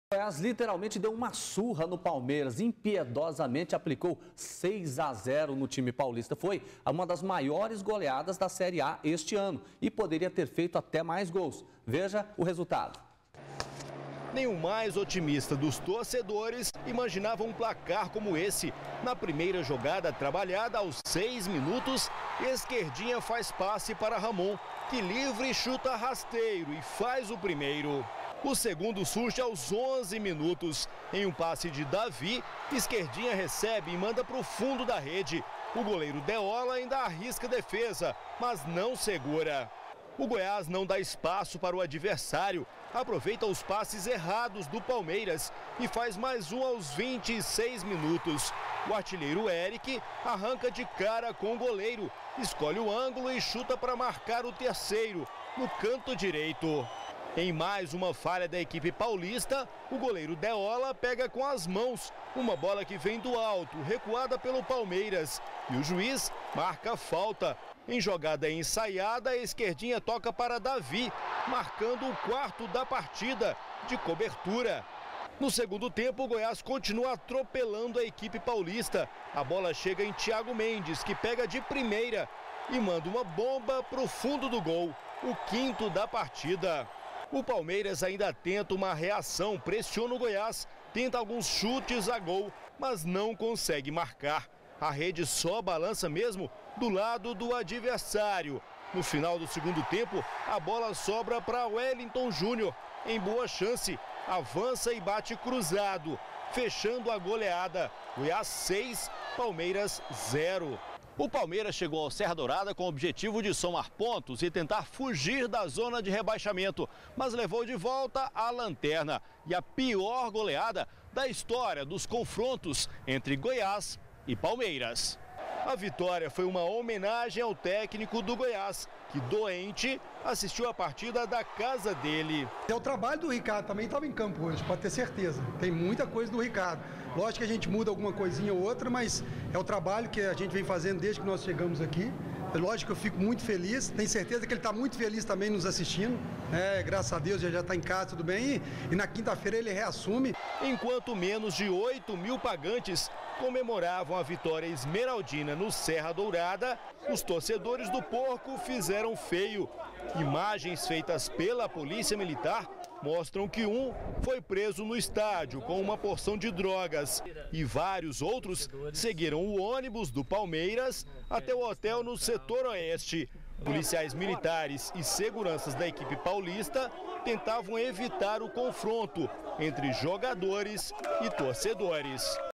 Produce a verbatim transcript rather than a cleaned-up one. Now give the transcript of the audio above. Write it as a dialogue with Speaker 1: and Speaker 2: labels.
Speaker 1: O Goiás literalmente deu uma surra no Palmeiras, impiedosamente aplicou seis a zero no time paulista. Foi uma das maiores goleadas da Série A este ano e poderia ter feito até mais gols. Veja o resultado.
Speaker 2: Nem o mais otimista dos torcedores imaginava um placar como esse. Na primeira jogada trabalhada, aos seis minutos, Esquerdinha faz passe para Ramon, que livre chuta rasteiro e faz o primeiro. O segundo surge aos onze minutos. Em um passe de Davi, Esquerdinha recebe e manda para o fundo da rede. O goleiro Deola ainda arrisca defesa, mas não segura. O Goiás não dá espaço para o adversário, aproveita os passes errados do Palmeiras e faz mais um aos vinte e seis minutos. O artilheiro Eric arranca de cara com o goleiro, escolhe o ângulo e chuta para marcar o terceiro, no canto direito. Em mais uma falha da equipe paulista, o goleiro Deola pega com as mãos uma bola que vem do alto, recuada pelo Palmeiras. E o juiz marca a falta. Em jogada ensaiada, a Esquerdinha toca para Davi, marcando o quarto da partida, de cobertura. No segundo tempo, o Goiás continua atropelando a equipe paulista. A bola chega em Thiago Mendes, que pega de primeira e manda uma bomba para o fundo do gol, o quinto da partida. O Palmeiras ainda tenta uma reação, pressiona o Goiás, tenta alguns chutes a gol, mas não consegue marcar. A rede só balança mesmo do lado do adversário. No final do segundo tempo, a bola sobra para Wellington Júnior. Em boa chance, avança e bate cruzado, fechando a goleada. Goiás seis, Palmeiras zero. O Palmeiras chegou ao Serra Dourada com o objetivo de somar pontos e tentar fugir da zona de rebaixamento, mas levou de volta a lanterna e a pior goleada da história dos confrontos entre Goiás e Palmeiras. A vitória foi uma homenagem ao técnico do Goiás, que, doente, assistiu a partida da casa dele.
Speaker 3: É o trabalho do Ricardo, também estava em campo hoje, pode ter certeza. Tem muita coisa do Ricardo. Lógico que a gente muda alguma coisinha ou outra, mas é o trabalho que a gente vem fazendo desde que nós chegamos aqui. Lógico que eu fico muito feliz, tenho certeza que ele está muito feliz também nos assistindo. É, graças a Deus, ele já está em casa, tudo bem. E, e na quinta-feira ele reassume.
Speaker 2: Enquanto menos de oito mil pagantes comemoravam a vitória esmeraldina no Serra Dourada, os torcedores do Porco fizeram feio. Imagens feitas pela Polícia Militar mostram que um foi preso no estádio com uma porção de drogas e vários outros seguiram o ônibus do Palmeiras até o hotel no setor oeste. Policiais militares e seguranças da equipe paulista tentavam evitar o confronto entre jogadores e torcedores.